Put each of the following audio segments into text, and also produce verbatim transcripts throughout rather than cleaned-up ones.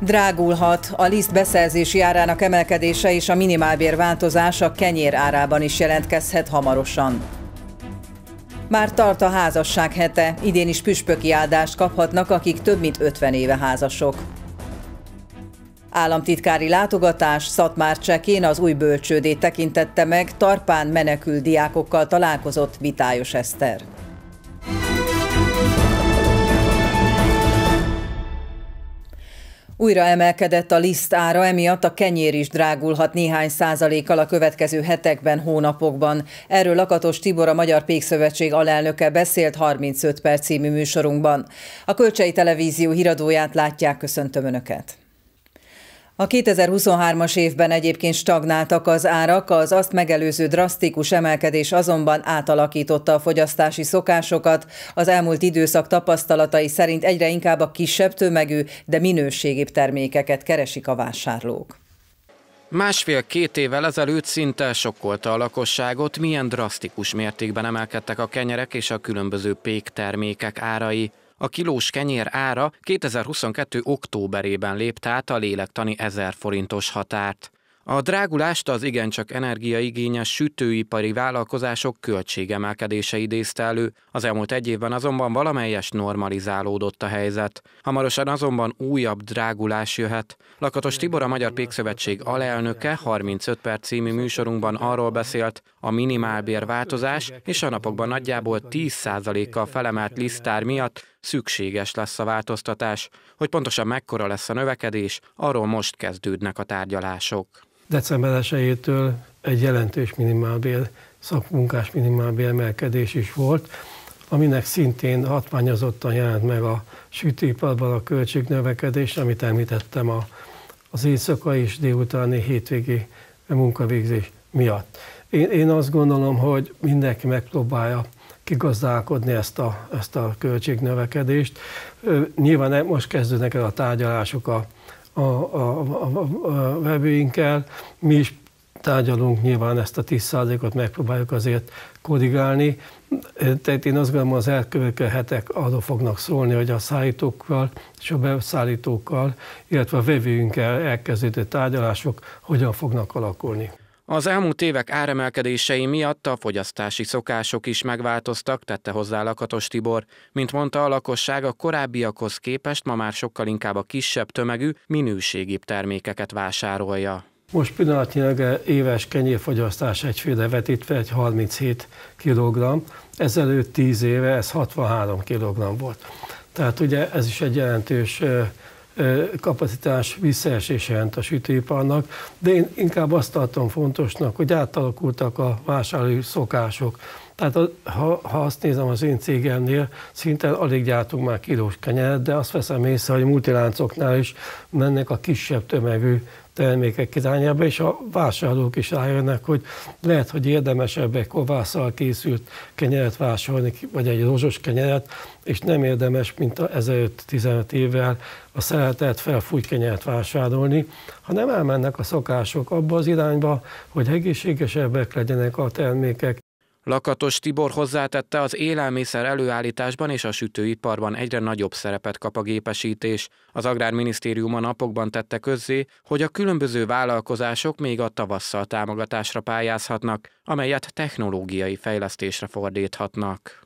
Drágulhat. A liszt beszerzési árának emelkedése és a minimálbér változása a kenyér árában is jelentkezhet hamarosan. Már tart a házasság hete, idén is püspöki áldást kaphatnak, akik több mint ötven éve házasok. Államtitkári látogatás, Szatmár Csekén az új bölcsődét tekintette meg, Tarpán menekült diákokkal találkozott Vitályos Eszter. Újra emelkedett a liszt ára, emiatt a kenyér is drágulhat néhány százalékkal a következő hetekben, hónapokban. Erről Lakatos Tibor, a Magyar Pékszövetség alelnöke beszélt harmincöt perc című műsorunkban. A Kölcsei Televízió híradóját látják, köszöntöm Önöket! A kétezer-huszonhármas évben egyébként stagnáltak az árak, az azt megelőző drasztikus emelkedés azonban átalakította a fogyasztási szokásokat. Az elmúlt időszak tapasztalatai szerint egyre inkább a kisebb tömegű, de minőségibb termékeket keresik a vásárlók. Másfél-két évvel ezelőtt szinte sokkolta a lakosságot, milyen drasztikus mértékben emelkedtek a kenyerek és a különböző péktermékek árai. A kilós kenyér ára kétezer-huszonkettő októberében lépte át a lélektani ezer forintos határt. A drágulást az igencsak energiaigényes sütőipari vállalkozások költségemelkedése idézte elő, az elmúlt egy évben azonban valamelyest normalizálódott a helyzet. Hamarosan azonban újabb drágulás jöhet. Lakatos Tibor, a Magyar Pékszövetség alelnöke harmincöt perc című műsorunkban arról beszélt, a minimálbér változás és a napokban nagyjából tíz százalékkal felemelt lisztár miatt szükséges lesz a változtatás. Hogy pontosan mekkora lesz a növekedés, arról most kezdődnek a tárgyalások. december elsejétől egy jelentős minimálbér, szakmunkás minimálbér emelkedés is volt, aminek szintén hatványozottan jelent meg a sütőiparban a költségnövekedés, amit említettem a, az éjszakai és délutáni hétvégi munkavégzés miatt. Én, én azt gondolom, hogy mindenki megpróbálja kigazdálkodni ezt a, ezt a költségnövekedést. Nyilván most kezdődnek el a tárgyalások a A, a, a, a vevőinkkel. Mi is tárgyalunk, nyilván ezt a tíz százalékot megpróbáljuk azért korrigálni. Tehát én azt gondolom, az elkövetkező hetek arról fognak szólni, hogy a szállítókkal és a beszállítókkal, illetve a vevőinkkel elkezdődött tárgyalások hogyan fognak alakulni. Az elmúlt évek áremelkedései miatt a fogyasztási szokások is megváltoztak, tette hozzá Lakatos Tibor. Mint mondta, a lakosság a korábbiakhoz képest ma már sokkal inkább a kisebb tömegű, minőségibb termékeket vásárolja. Most pillanatnyilag éves kenyérfogyasztás egyfőre vetítve egy harminchét kilogramm, ezelőtt tíz éve ez hatvanhárom kilogramm volt. Tehát ugye ez is egy jelentős kapacitás visszaesés jelent a sütőiparnak, de én inkább azt tartom fontosnak, hogy átalakultak a vásárlói szokások. Tehát ha, ha azt nézem az én cégemnél, szinte alig gyártunk már kilós kenyeret, de azt veszem észre, hogy multiláncoknál is mennek a kisebb tömegű termékek irányába, és a vásárlók is rájönnek, hogy lehet, hogy érdemesebb egy kovásszal készült kenyeret vásárolni, vagy egy rozsos kenyeret, és nem érdemes, mint ezelőtt tizenöt évvel a szeretett felfújt kenyeret vásárolni, hanem elmennek a szokások abba az irányba, hogy egészségesebbek legyenek a termékek. Lakatos Tibor hozzátette, az élelmiszer előállításban és a sütőiparban egyre nagyobb szerepet kap a gépesítés. Az Agrárminisztérium a napokban tette közzé, hogy a különböző vállalkozások még a tavasszal támogatásra pályázhatnak, amelyet technológiai fejlesztésre fordíthatnak.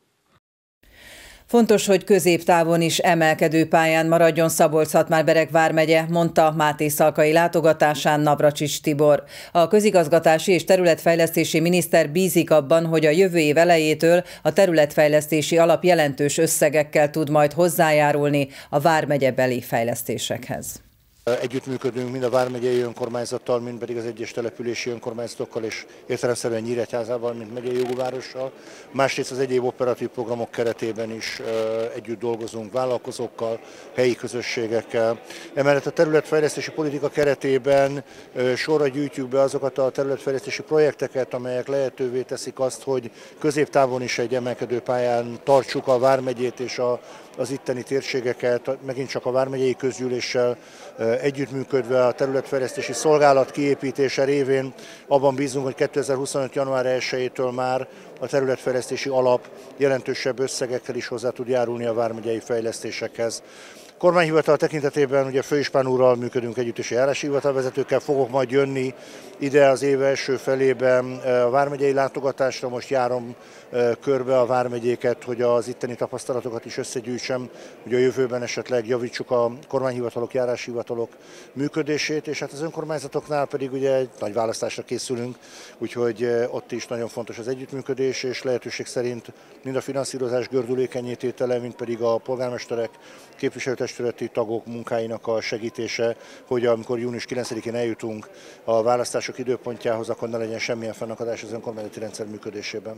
Fontos, hogy középtávon is emelkedő pályán maradjon Szabolcs-Szatmár-Bereg vármegye, mondta Máté Szalkai látogatásán Navracsics Tibor. A közigazgatási és területfejlesztési miniszter bízik abban, hogy a jövő év elejétől a területfejlesztési alap jelentős összegekkel tud majd hozzájárulni a vármegyebeli fejlesztésekhez. Együttműködünk mind a vármegyei önkormányzattal, mind pedig az egyes települési önkormányzatokkal és értelemszerűen Nyíregyházával, mint megyei jogvárossal. Másrészt az egyéb operatív programok keretében is együtt dolgozunk vállalkozókkal, helyi közösségekkel. Emellett a területfejlesztési politika keretében sorra gyűjtjük be azokat a területfejlesztési projekteket, amelyek lehetővé teszik azt, hogy középtávon is egy emelkedő pályán tartsuk a vármegyét és a az itteni térségeket, megint csak a vármegyei közgyűléssel együttműködve a területfejlesztési szolgálat kiépítése révén abban bízunk, hogy kétezer-huszonöt. január elsejétől már a területfejlesztési alap jelentősebb összegekkel is hozzá tud járulni a vármegyei fejlesztésekhez. Kormányhivatal tekintetében ugye Főispán úrral működünk együtt, és a járási hivatalvezetőkkel fogok majd jönni ide az év első felében a vármegyei látogatásra. Most járom körbe a vármegyéket, hogy az itteni tapasztalatokat is összegyűjtsem, hogy a jövőben esetleg javítsuk a kormányhivatalok, járási hivatalok működését, és hát az önkormányzatoknál pedig ugye egy nagy választásra készülünk, úgyhogy ott is nagyon fontos az együttműködés, és lehetőség szerint mind a finanszírozás gördülékenyítétele, mind pedig a polgármesterek, képviselőtestületi tagok munkáinak a segítése, hogy amikor június kilencedikén eljutunk a választások időpontjához, akkor ne legyen semmilyen fennakadás az önkormányzati rendszer működésében.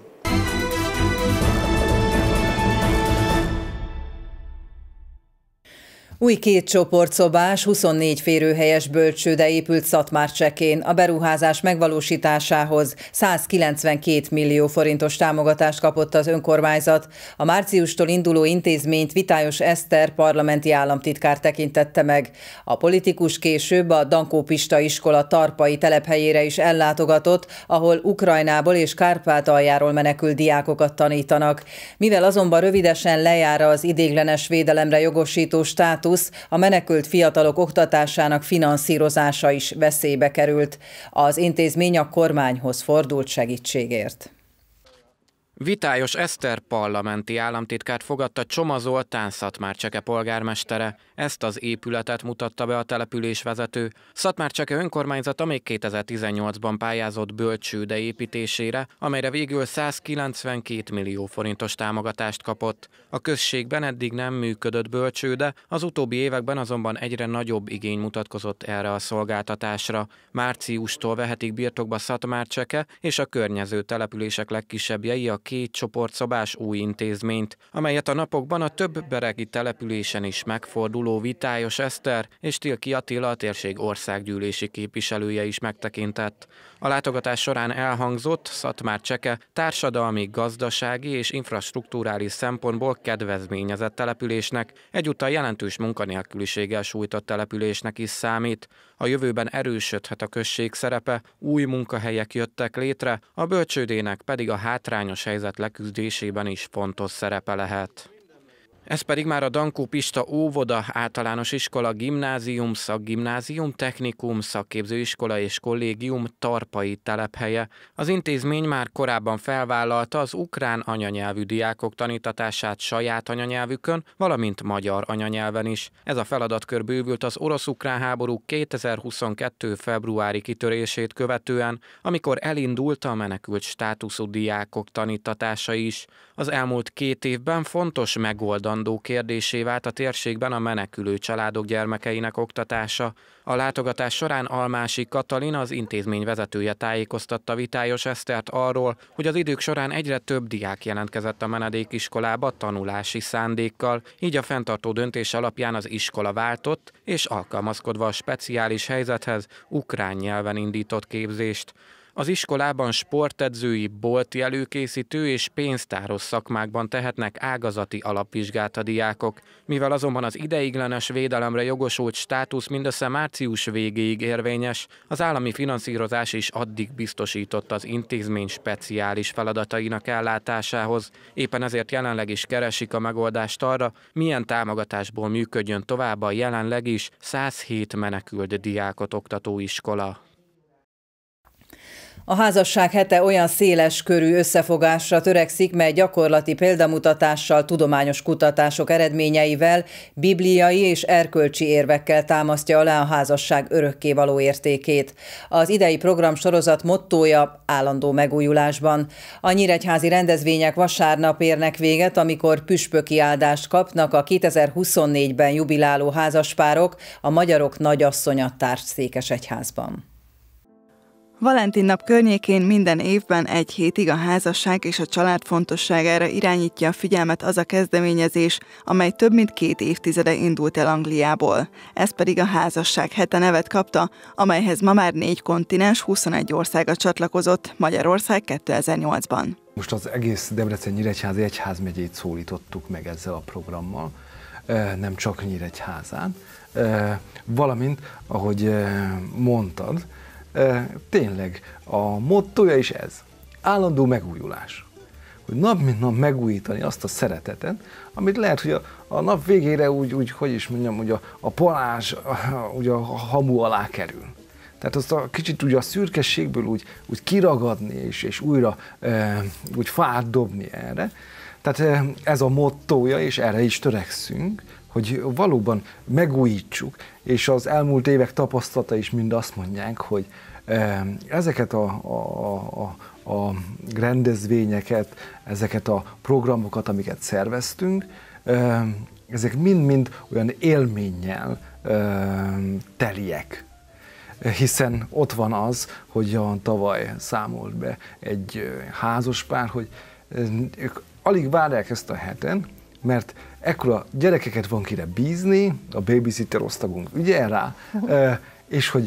Új két csoportszobás, huszonnégy férőhelyes bölcsőde épült Szatmárcsekén. A beruházás megvalósításához százkilencvenkét millió forintos támogatást kapott az önkormányzat. A márciustól induló intézményt Vitályos Eszter parlamenti államtitkár tekintette meg. A politikus később a Dankó Pista iskola tarpai telephelyére is ellátogatott, ahol Ukrajnából és Kárpátaljáról menekült diákokat tanítanak. Mivel azonban rövidesen lejár az ideiglenes védelemre jogosító státusz, a menekült fiatalok oktatásának finanszírozása is veszélybe került. Az intézmény a kormányhoz fordult segítségért. Vitályos Eszter parlamenti államtitkárt fogadta Csoma Zoltán Szatmárcseke polgármestere. Ezt az épületet mutatta be a településvezető. Szatmárcseke önkormányzata még kétezer-tizennyolcban pályázott bölcsőde építésére, amelyre végül százkilencvenkét millió forintos támogatást kapott. A községben eddig nem működött bölcsőde, az utóbbi években azonban egyre nagyobb igény mutatkozott erre a szolgáltatásra. Márciustól vehetik birtokba Szatmárcseke és a környező települések legkisebbjei a két csoportszobás új intézményt, amelyet a napokban a több beregi településen is megforduló Vitályos Eszter és Tilki Attila, a térség országgyűlési képviselője is megtekintett. A látogatás során elhangzott, Szatmárcseke társadalmi, gazdasági és infrastrukturális szempontból kedvezményezett településnek, egyúttal jelentős munkanélküliséggel sújtott településnek is számít. A jövőben erősödhet a község szerepe, új munkahelyek jöttek létre, a bölcsődének pedig a hátrányos helyzet leküzdésében is fontos szerepe lehet. Ez pedig már a Dankó Pista óvoda, általános iskola, gimnázium, szakgimnázium, technikum, szakképzőiskola és kollégium tarpai telephelye. Az intézmény már korábban felvállalta az ukrán anyanyelvű diákok tanítatását saját anyanyelvükön, valamint magyar anyanyelven is. Ez a feladatkör bővült az orosz-ukrán háború kétezer-huszonkettő februári kitörését követően, amikor elindult a menekült státuszú diákok tanítatása is. Az elmúlt két évben fontos megoldandó kérdésé vált a térségben a menekülő családok gyermekeinek oktatása. A látogatás során Almási Katalin, az intézmény vezetője tájékoztatta Vitályos Esztert arról, hogy az idők során egyre több diák jelentkezett a menedékiskolába tanulási szándékkal, így a fenntartó döntés alapján az iskola váltott, és alkalmazkodva a speciális helyzethez ukrán nyelven indított képzést. Az iskolában sportedzői, bolti előkészítő és pénztáros szakmákban tehetnek ágazati alapvizsgát a diákok. Mivel azonban az ideiglenes védelemre jogosult státusz mindössze március végéig érvényes, az állami finanszírozás is addig biztosított az intézmény speciális feladatainak ellátásához. Éppen ezért jelenleg is keresik a megoldást arra, milyen támogatásból működjön tovább a jelenleg is százhét menekült diákot oktató iskola. A házasság hete olyan széles körű összefogásra törekszik, mely gyakorlati példamutatással, tudományos kutatások eredményeivel, bibliai és erkölcsi érvekkel támasztja alá a házasság örökkévaló értékét. Az idei programsorozat mottója állandó megújulásban. A nyíregyházi rendezvények vasárnap érnek véget, amikor püspöki áldást kapnak a kétezer-huszonnégyben jubiláló házaspárok a Magyarok Nagyasszonya Társszékesegyházban. Valentin nap környékén minden évben egy hétig a házasság és a család fontosságára irányítja a figyelmet az a kezdeményezés, amely több mint két évtizede indult el Angliából. Ez pedig a házasság hete nevet kapta, amelyhez ma már négy kontinens, huszonegy országa csatlakozott, Magyarország kétezer-nyolcban. Most az egész Debrecen-Nyíregyházi egyházmegyét szólítottuk meg ezzel a programmal, nem csak Nyíregyházán, valamint, ahogy mondtad, tényleg a mottója is ez, állandó megújulás. hogy nap mint nap megújítani azt a szeretetet, amit lehet, hogy a, a nap végére úgy, úgy, hogy is mondjam, hogy a, a palázs a, úgy a hamu alá kerül. Tehát azt a kicsit úgy a szürkességből úgy, úgy kiragadni, és, és újra e, úgy fát dobni erre. Tehát e, ez a mottója, és erre is törekszünk, hogy valóban megújítsuk, és az elmúlt évek tapasztalata is mind azt mondják, hogy e, ezeket a, a, a, a rendezvényeket, ezeket a programokat, amiket szerveztünk, e, ezek mind-mind olyan élménnyel e, teliek. Hiszen ott van az, hogy tavaly számolt be egy házaspár, hogy ők alig várják ezt a heten, mert ekkora gyerekeket van kire bízni, a babysitter osztagunk ügyel rá, uh-huh. és hogy,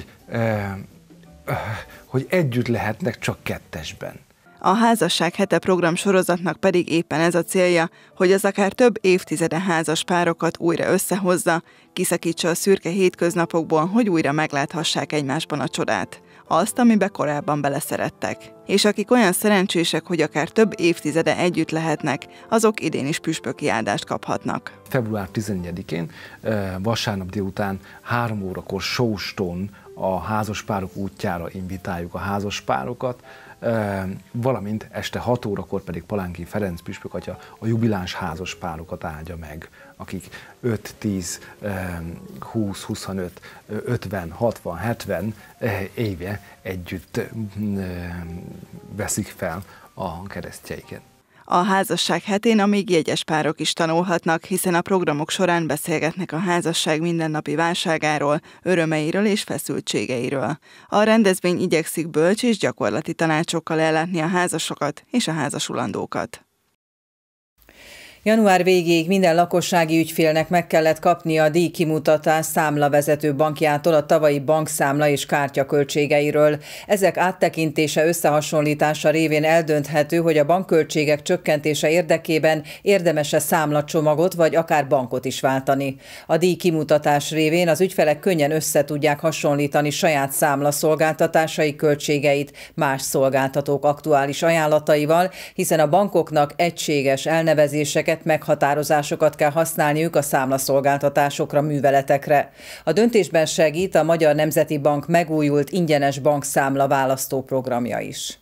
hogy együtt lehetnek csak kettesben. A Házasság hete program sorozatnak pedig éppen ez a célja, hogy az akár több évtizede házas párokat újra összehozza, kiszakítsa a szürke hétköznapokból, hogy újra megláthassák egymásban a csodát. Azt, amiben korábban beleszerettek. És akik olyan szerencsések, hogy akár több évtizede együtt lehetnek, azok idén is püspöki áldást kaphatnak. február tizenegyedikén, vasárnap délután három órakor Sóston a házaspárok útjára invitáljuk a házaspárokat, valamint este hat órakor pedig Palánki Ferenc püspök atya a jubiláns házaspárokat áldja meg, akik öt, tíz, húsz, huszonöt, ötven, hatvan, hetven éve együtt veszik fel a keresztjeiket. A Házasság hetén a még jegyes párok is tanulhatnak, hiszen a programok során beszélgetnek a házasság mindennapi válságáról, örömeiről és feszültségeiről. A rendezvény igyekszik bölcs és gyakorlati tanácsokkal ellátni a házasokat és a házasulandókat. Január végéig minden lakossági ügyfélnek meg kellett kapnia a díjkimutatás számlavezető bankjától a tavalyi bankszámla és kártya költségeiről. Ezek áttekintése, összehasonlítása révén eldönthető, hogy a bankköltségek csökkentése érdekében érdemes-e számlacsomagot vagy akár bankot is váltani. A díjkimutatás révén az ügyfelek könnyen össze tudják hasonlítani saját számlaszolgáltatásai költségeit más szolgáltatók aktuális ajánlataival, hiszen a bankoknak egységes elnevezéseket, meghatározásokat kell használniuk a számlaszolgáltatásokra, műveletekre. A döntésben segít a Magyar Nemzeti Bank megújult ingyenes bankszámla választó programja is.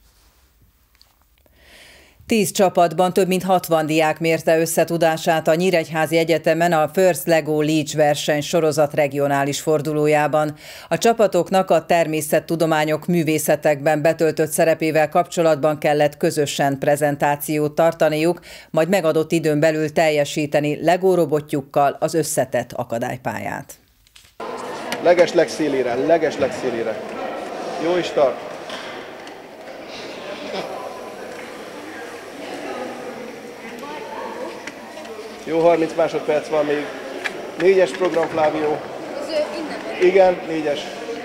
Tíz csapatban több mint hatvan diák mérte összetudását a Nyíregyházi Egyetemen a First Lego Leach verseny sorozat regionális fordulójában. A csapatoknak a természettudományok, művészetekben betöltött szerepével kapcsolatban kellett közösen prezentációt tartaniuk, majd megadott időn belül teljesíteni Lego robotjukkal az összetett akadálypályát. Leges legszélére, leges legszélére. Jó is tart. Jó, harminc másodperc van még. Négyes program, Flávio. Igen, négyes.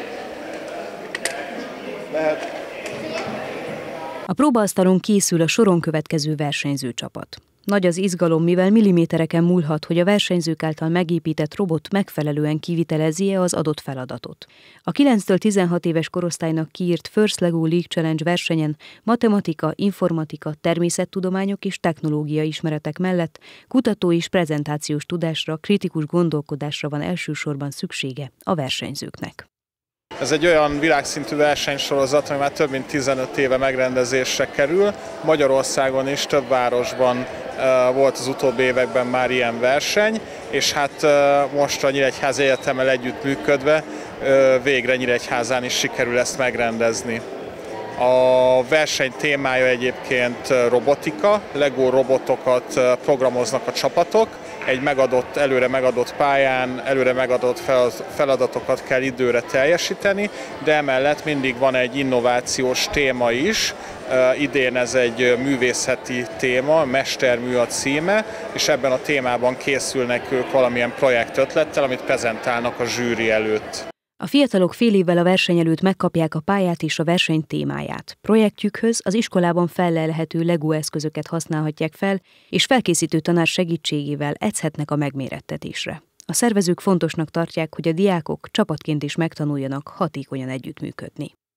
Mehet. A próbaasztalon készül a soron következő versenyző csapat. Nagy az izgalom, mivel millimétereken múlhat, hogy a versenyzők által megépített robot megfelelően kivitelezze az adott feladatot. A kilenctől tizenhat éves korosztálynak kiírt First Lego League Challenge versenyen matematika, informatika, természettudományok és technológia ismeretek mellett kutató és prezentációs tudásra, kritikus gondolkodásra van elsősorban szüksége a versenyzőknek. Ez egy olyan világszintű versenysorozat, ami már több mint tizenöt éve megrendezésre kerül. Magyarországon is több városban uh, volt az utóbbi években már ilyen verseny, és hát uh, most a Nyíregyházi Egyetemmel együttműködve uh, végre Nyíregyházán is sikerül ezt megrendezni. A verseny témája egyébként robotika, Lego robotokat programoznak a csapatok, egy megadott, előre megadott pályán, előre megadott feladatokat kell időre teljesíteni, de emellett mindig van egy innovációs téma is. Idén ez egy művészeti téma, Mestermű a címe, és ebben a témában készülnek ők valamilyen projektötlettel, amit prezentálnak a zsűri előtt. A fiatalok fél évvel a verseny előtt megkapják a pályát és a verseny témáját. Projektjükhöz az iskolában fellelhető Lego eszközöket használhatják fel, és felkészítő tanár segítségével edzhetnek a megmérettetésre. A szervezők fontosnak tartják, hogy a diákok csapatként is megtanuljanak hatékonyan együttműködni.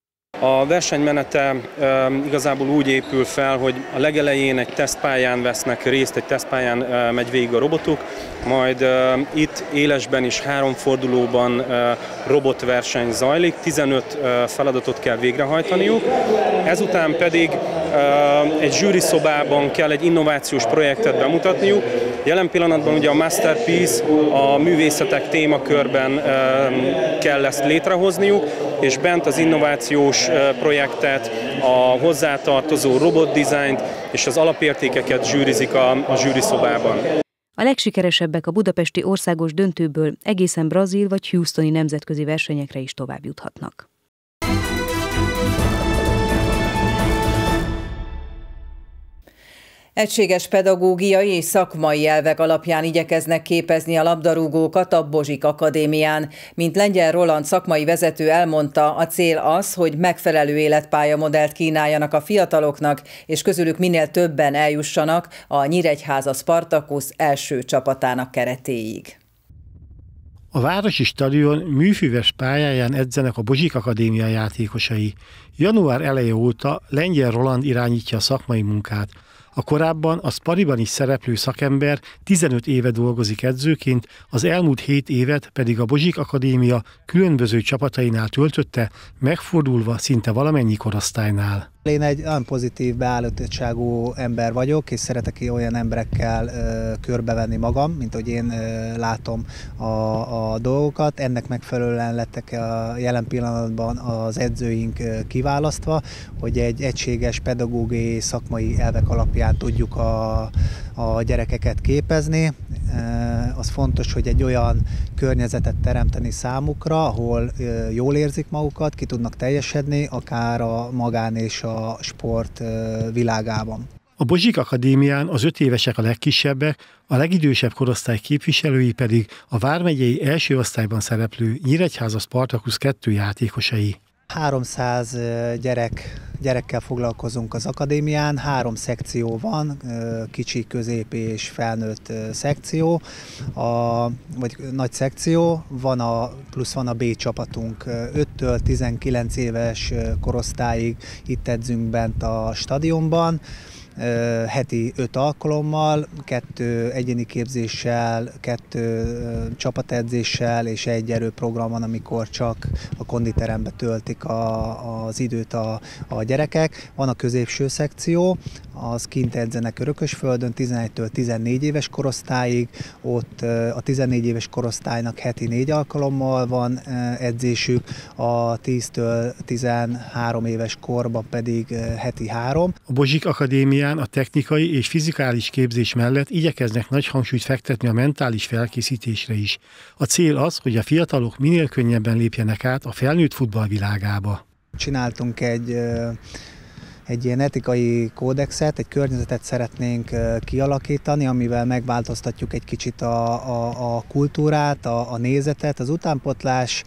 A versenymenete igazából úgy épül fel, hogy a legelején egy tesztpályán vesznek részt, egy tesztpályán megy végig a robotuk, majd itt élesben is három fordulóban robotverseny zajlik, tizenöt feladatot kell végrehajtaniuk, ezután pedig egy zsűriszobában kell egy innovációs projektet bemutatniuk. Jelen pillanatban ugye a Masterpiece, a művészetek témakörben kell ezt létrehozniuk, és bent az innovációs projektet, a hozzátartozó robotdizájnt és az alapértékeket zsűrizik a, a zsűriszobában. A legsikeresebbek a budapesti országos döntőből egészen brazil vagy houstoni nemzetközi versenyekre is tovább juthatnak. Egységes pedagógiai és szakmai elvek alapján igyekeznek képezni a labdarúgókat a Bozsik Akadémián. Mint Lengyel Roland szakmai vezető elmondta, a cél az, hogy megfelelő életpályamodellt kínáljanak a fiataloknak, és közülük minél többen eljussanak a Nyíregyháza Spartacus első csapatának keretéig. A városi stadion műfüves pályáján edzenek a Bozsik Akadémia játékosai. Január eleje óta Lengyel Roland irányítja a szakmai munkát. A korábban a Spariban is szereplő szakember tizenöt éve dolgozik edzőként, az elmúlt hét évet pedig a Bozsik Akadémia különböző csapatainál töltötte, megfordulva szinte valamennyi korosztálynál. Én egy olyan pozitív beállítottságú ember vagyok, és szeretek olyan emberekkel ö, körbevenni magam, mint hogy én ö, látom a, a dolgokat. Ennek megfelelően lettek a jelen pillanatban az edzőink ö, kiválasztva, hogy egy egységes pedagógiai szakmai elvek alapján tudjuk a, a gyerekeket képezni. Az fontos, hogy egy olyan környezetet teremteni számukra, ahol ö, jól érzik magukat, ki tudnak teljesedni, akár a magán és a sport világában. A Bozsik Akadémián az öt évesek a legkisebbek, a legidősebb korosztály képviselői pedig a vármegyei első osztályban szereplő Nyíregyháza Spartacus kettő játékosai. háromszáz gyerek, gyerekkel foglalkozunk az akadémián, három szekció van, kicsi, közép és felnőtt szekció, a, vagy nagy szekció, van a, plusz van a B csapatunk, öttől tizenkilenc éves korosztályig itt edzünk bent a stadionban, heti öt alkalommal, kettő egyéni képzéssel, kettő csapatedzéssel és egy erőprogramon, amikor csak a konditerembe töltik a, az időt a, a gyerekek. Van a középső szekció, az kint edzenek Örökösföldön tizenegytől tizennégy éves korosztályig, ott a tizennégy éves korosztálynak heti négy alkalommal van edzésük, a tíztől tizenhárom éves korban pedig heti három. A Bozsik Akadémia a technikai és fizikális képzés mellett igyekeznek nagy hangsúlyt fektetni a mentális felkészítésre is. A cél az, hogy a fiatalok minél könnyebben lépjenek át a felnőtt futball világába. Csináltunk egy egy ilyen etikai kódexet, egy környezetet szeretnénk kialakítani, amivel megváltoztatjuk egy kicsit a, a, a kultúrát, a, a nézetet. Az utánpotlás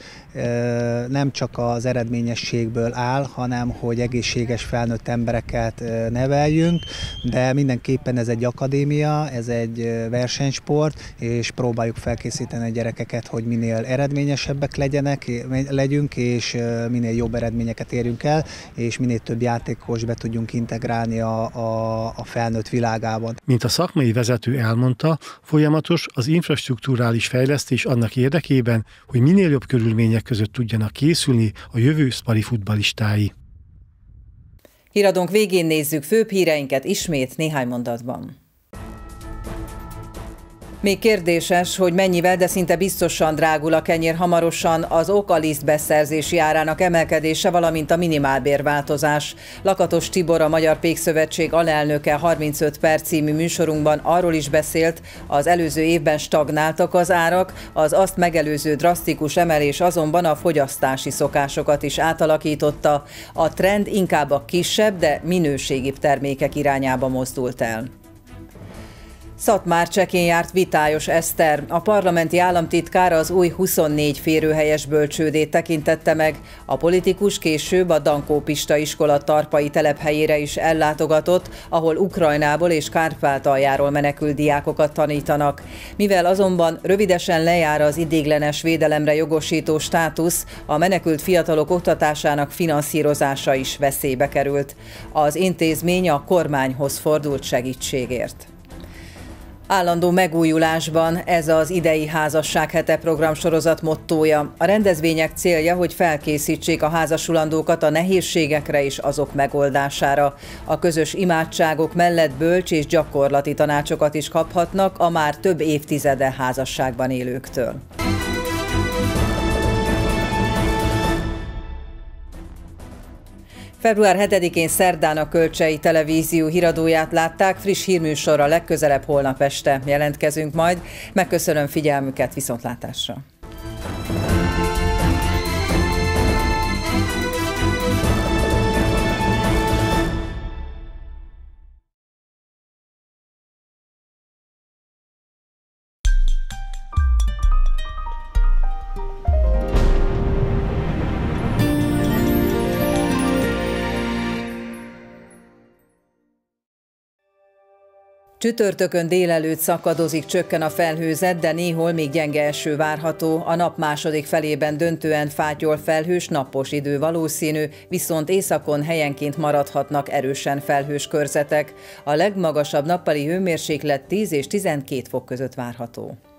nem csak az eredményességből áll, hanem hogy egészséges felnőtt embereket neveljünk, de mindenképpen ez egy akadémia, ez egy versenysport, és próbáljuk felkészíteni a gyerekeket, hogy minél eredményesebbek legyenek, legyünk, és minél jobb eredményeket érjünk el, és minél több játékos be tudjunk integrálni a, a, a felnőtt világában. Mint a szakmai vezető elmondta, folyamatos az infrastrukturális fejlesztés annak érdekében, hogy minél jobb körülmények között tudjanak készülni a jövő szpari futballistái. Híradónk végén nézzük főbb híreinket ismét néhány mondatban. Még kérdéses, hogy mennyivel, de szinte biztosan drágul a kenyér hamarosan, az ok a liszt beszerzési árának emelkedése, valamint a minimálbérváltozás. Lakatos Tibor, a Magyar Pékszövetség alelnöke harmincöt perc című műsorunkban arról is beszélt, az előző évben stagnáltak az árak, az azt megelőző drasztikus emelés azonban a fogyasztási szokásokat is átalakította, a trend inkább a kisebb, de minőségibb termékek irányába mozdult el. Szatmár Csekén járt Vitályos Eszter. A parlamenti államtitkár az új huszonnégy férőhelyes bölcsődét tekintette meg. A politikus később a Dankó Pista iskola tarpai telephelyére is ellátogatott, ahol Ukrajnából és Kárpátaljáról menekült diákokat tanítanak. Mivel azonban rövidesen lejár az ideiglenes védelemre jogosító státusz, a menekült fiatalok oktatásának finanszírozása is veszélybe került. Az intézmény a kormányhoz fordult segítségért. Állandó megújulásban, ez az idei Házassághete programsorozat mottója. A rendezvények célja, hogy felkészítsék a házasulandókat a nehézségekre és azok megoldására. A közös imádságok mellett bölcs és gyakorlati tanácsokat is kaphatnak a már több évtizede házasságban élőktől. február hetedikén szerdán a Kölcsei Televízió híradóját látták, friss hírműsorra legközelebb holnap este jelentkezünk majd. Megköszönöm figyelmüket, viszontlátásra! Csütörtökön délelőtt szakadozik, csökken a felhőzet, de néhol még gyenge eső várható. A nap második felében döntően fátyol felhős, napos idő valószínű, viszont északon helyenként maradhatnak erősen felhős körzetek. A legmagasabb nappali hőmérséklet tíz és tizenkét fok között várható.